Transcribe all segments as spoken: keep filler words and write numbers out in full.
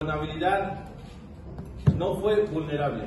gobernabilidad no fue vulnerable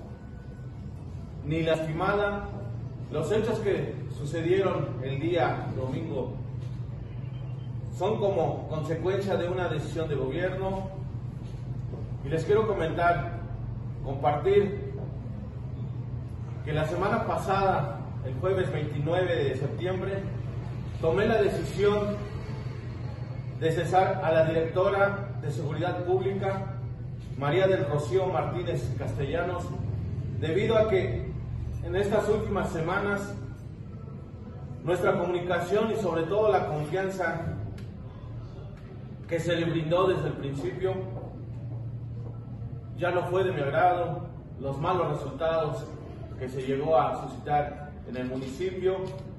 ni lastimada. Los hechos que sucedieron el día domingo son como consecuencia de una decisión de gobierno, y les quiero comentar, compartir que la semana pasada, el jueves veintinueve de septiembre, tomé la decisión de cesar a la directora de Seguridad Pública, María del Rocío Martínez Castellanos, debido a que en estas últimas semanas nuestra comunicación y sobre todo la confianza que se le brindó desde el principio ya no fue de mi agrado. Los malos resultados que se llegó a suscitar en el municipio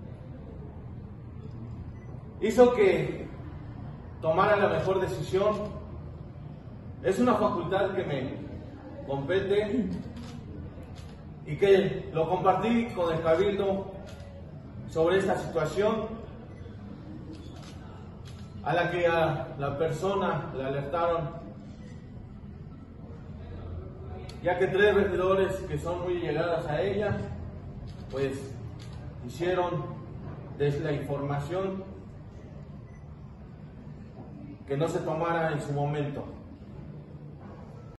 hizo que tomara la mejor decisión. Es una facultad que me compete y que lo compartí con el Cabildo sobre esta situación, a la que a la persona le alertaron, ya que tres regidores que son muy llegadas a ella, pues hicieron desde la información que no se tomara en su momento.